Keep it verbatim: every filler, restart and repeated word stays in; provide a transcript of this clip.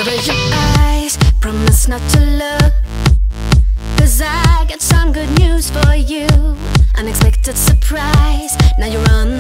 Cover your eyes, promise not to look, 'cause I got some good news for you. Unexpected surprise, now you're on